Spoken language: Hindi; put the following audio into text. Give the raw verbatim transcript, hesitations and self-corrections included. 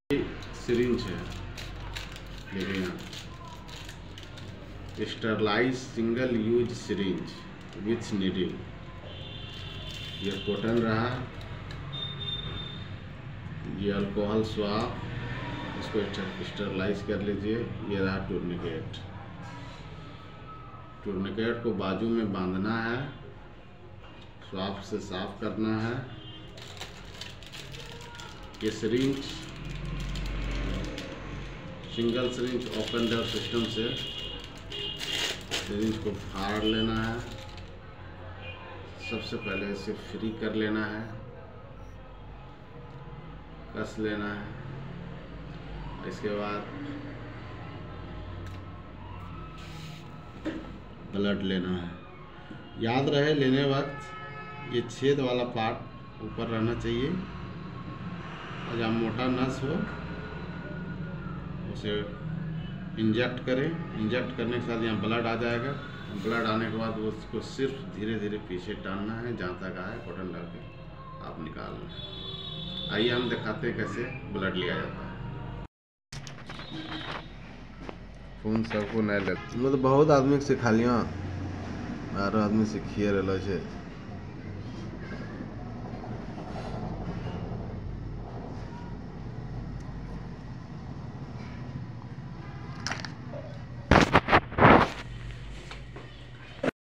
सिरिंज है, देखिए यहाँ sterilize single use syringe with needle. ये कॉटन रहा, ये अल्कोहल स्वाब, इसको स्टरलाइज कर लीजिए। ये रहा टूर्निकेट। टूर्निकेट को बाजू में बांधना है, स्वाब से साफ करना है। ये syringe single syringe open door system से सिरिंज को फाड़ लेना है। सबसे पहले इसे फ्री कर लेना है, कस लेना है। इसके बाद ब्लड लेना है। याद रहे लेने वक्त ये छेद वाला पार्ट ऊपर रहना चाहिए, और जहाँ मोटा नस हो उसे इंजेक्ट करें। इंजेक्ट करने के साथ यहाँ ब्लड आ जाएगा। ब्लड आने के बाद उसको सिर्फ धीरे धीरे पीछे टानना है, जहाँ तक आए कॉटन डाल के आप निकालना है। आइए हम दिखाते हैं कैसे ब्लड लिया जाता है। फोन सबको नहीं लगता, मतलब बहुत आदमी के सिखा लिया, आरो आदमी सीखिए रहा है।